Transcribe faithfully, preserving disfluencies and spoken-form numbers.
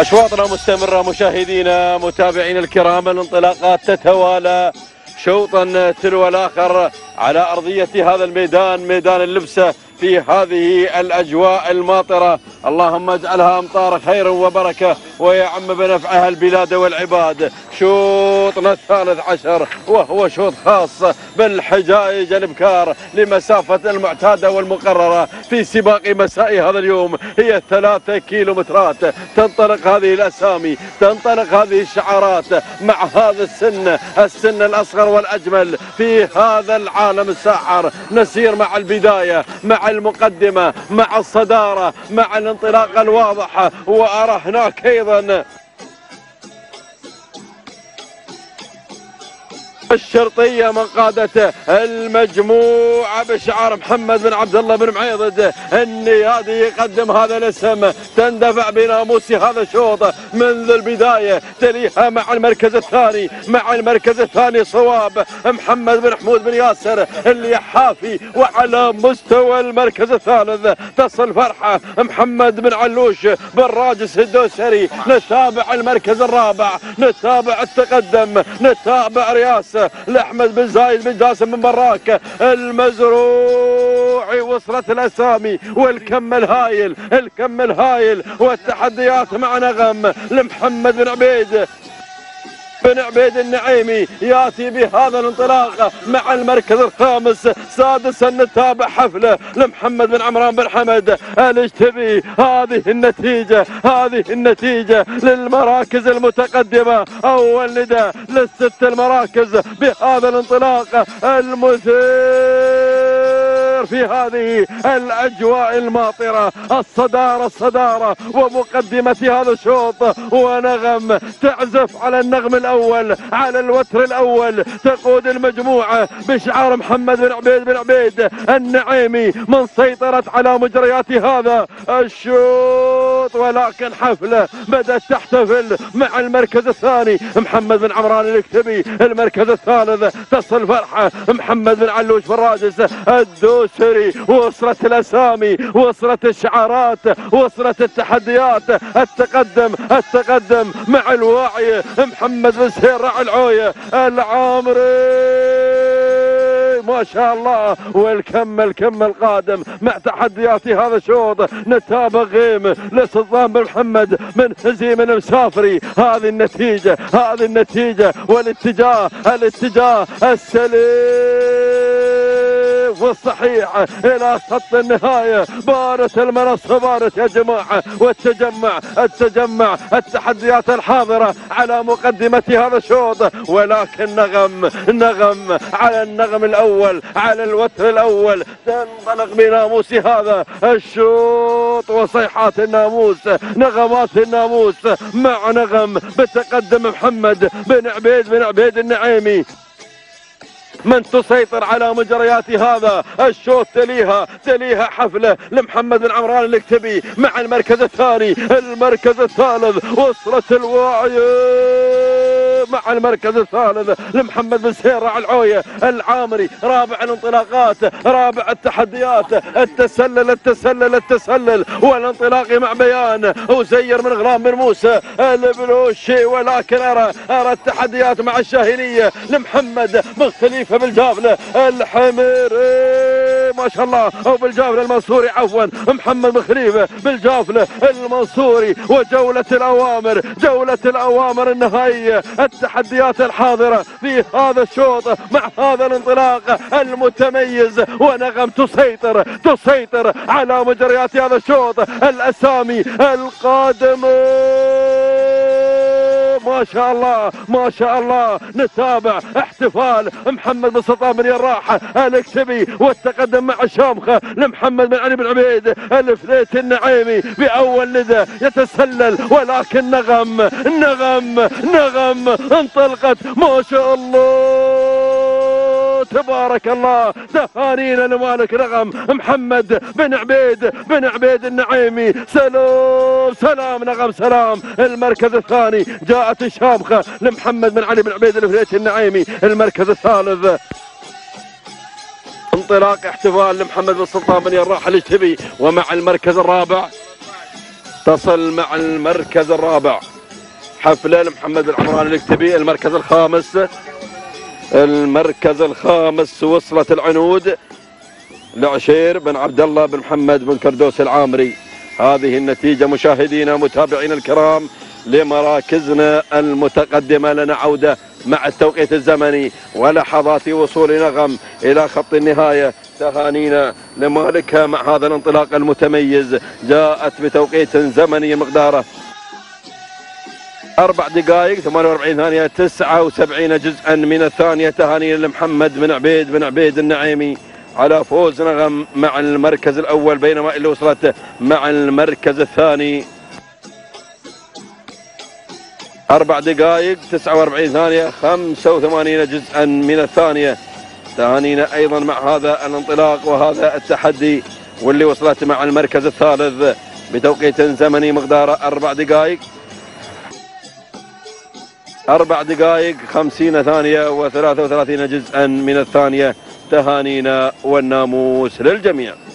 أشواطنا مستمرة مشاهدينا متابعينا الكرام، الانطلاقات تتوالى شوطا تلو الآخر على أرضية هذا الميدان، ميدان اللبسة، في هذه الأجواء الماطرة. اللهم اجعلها أمطار خير وبركة ويعم بنفعها البلاد والعباد. شوطنا الثالث عشر وهو شوط خاص بالحجائج الابكار لمسافة المعتادة والمقررة في سباق مساء هذا اليوم، هي ثلاثة كيلومترات. تنطلق هذه الأسامي، تنطلق هذه الشعارات مع هذا السن، السن الأصغر والأجمل في هذا العالم الساحر. نسير مع البداية، مع المقدمة، مع الصدارة، مع الانطلاق الواضح. وأرى هناك أيضا الشرطية من قادته المجموعة بشعار محمد بن عبد الله بن معيضد النيادي يقدم هذا الاسم. تندفع بناموس هذا الشوط منذ البداية، تليها مع المركز الثاني، مع المركز الثاني صواب محمد بن حمود بن ياسر اليحافي. وعلى مستوى المركز الثالث تصل فرحة محمد بن علوش بن راجس الدوسري. نتابع المركز الرابع، نتابع التقدم، نتابع رياسة لأحمد بن زايد بن جاسم بن براك المزروعي. وصلت الأسامي والكم الهايل، الكم الهايل والتحديات مع نغم لمحمد بن عبيد بن عبيد النعيمي. ياتي بهذا الانطلاق مع المركز الخامس. سادسا نتابع حفله لمحمد بن عمران بن حمد الاجتبي. هذه النتيجه، هذه النتيجه للمراكز المتقدمه. اول نداء للست المراكز بهذا الانطلاق المثير في هذه الاجواء الماطره. الصداره الصداره ومقدمه هذا الشوط، ونغم تعزف على النغم الاول، على الوتر الاول. تقود المجموعه بشعار محمد بن عبيد بن عبيد النعيمي من سيطرت على مجريات هذا الشوط. ولكن حفله بدات تحتفل مع المركز الثاني محمد بن عمران الاكتبي. المركز الثالث تصل فرحه محمد بن علوش بن راجس الدوسري. وصلت الاسامي، وصلت الشعارات، وصلت التحديات. التقدم، التقدم مع الواعي محمد بن سهير راعي العويه العامري. ما شاء الله. والكم الكم القادم مع تحديات هذا الشوط. نتابع غيم لسلطان بن محمد بن هزيم المسافري. هذه النتيجه، هذه النتيجه والاتجاه، الاتجاه السليم والصحيح الى خط النهايه. بارت المنصه، بارت يا جماعه. والتجمع، التجمع، التحديات الحاضره على مقدمه هذا الشوط. ولكن نغم، نغم على النغم الاول، على الوتر الاول. تنطلق بناموس هذا الشوط وصيحات الناموس، نغمات الناموس مع نغم بتقدم محمد بن عبيد بن عبيد النعيمي من تسيطر على مجريات هذا الشوط. تليها، تليها حفله لمحمد بن عمران الاكتبي مع المركز الثاني. المركز الثالث وصلت الواعي مع المركز الثالث لمحمد بن سهير راعي العويه العامري. رابع الانطلاقات، رابع التحديات. التسلل، التسلل، التسلل والانطلاق مع بيان وزير من غرام بن موسى البلوشي. ولكن ارى ارى التحديات مع الشاهينيه لمحمد بن خليفه بالجافله الحميري. ما شاء الله. او بالجافله المنصوري، عفوا محمد بن خليفه بالجافله المنصوري. وجوله الاوامر، جوله الاوامر النهائيه. التحديات الحاضرة في هذا الشوط مع هذا الانطلاق المتميز. ونغم تسيطر، تسيطر على مجريات هذا الشوط. الأسامي القادمة ما شاء الله، ما شاء الله. نتابع احتفال محمد بن سلطان بن يراح الاكتبي والتقدم مع الشامخه لمحمد بن علي بن عبيد الفليت النعيمي باول ندى يتسلل. ولكن نغم، نغم، نغم انطلقت ما شاء الله تبارك الله. تهانينا لمالك نغم محمد بن عبيد بن عبيد النعيمي. سلام سلام نغم سلام. المركز الثاني جاءت الشامخه لمحمد بن علي بن عبيد الفليت النعيمي. المركز الثالث انطلاق احتفال لمحمد بن سلطان بن يراح الاجتبي. ومع المركز الرابع تصل مع المركز الرابع حفلة لمحمد بن عمران الكتبي. المركز الخامس المركز الخامس وصلت العنود لعشير بن عبد الله بن محمد بن كردوس العامري. هذه النتيجة مشاهدينا متابعينا الكرام لمراكزنا المتقدمة. لنا عودة مع التوقيت الزمني ولحظات وصول نغم إلى خط النهاية. تهانينا لمالكها مع هذا الانطلاق المتميز، جاءت بتوقيت زمني مقداره أربع دقائق ثمانية وأربعين ثانية تسعة وسبعين جزءا من الثانية. تهانينا لمحمد بن عبيد بن عبيد النعيمي على فوز نغم مع المركز الأول، بينما اللي وصلت مع المركز الثاني أربع دقائق تسعة وأربعين ثانية خمسة وثمانين جزءا من الثانية. تهانينا أيضا مع هذا الانطلاق وهذا التحدي، واللي وصلت مع المركز الثالث بتوقيت زمني مقداره أربع دقائق أربع دقائق خمسين ثانية وثلاثة وثلاثين جزءا من الثانية. تهانينا والناموس للجميع.